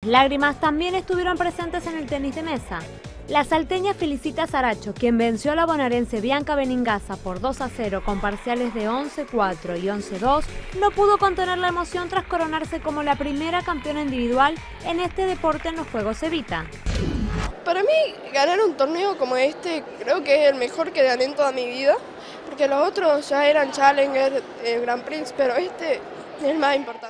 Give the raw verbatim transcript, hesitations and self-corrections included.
lágrimas también estuvieron presentes en el tenis de mesa. La salteña felicita a Saracho, quien venció a la bonaerense Bianca Beningasa por dos a cero con parciales de once cuatro y once dos, no pudo contener la emoción tras coronarse como la primera campeona individual en este deporte en los Juegos Evita. Para mí, ganar un torneo como este creo que es el mejor que gané en toda mi vida, porque los otros ya eran Challenger, eh, Grand Prix, pero este es el más importante.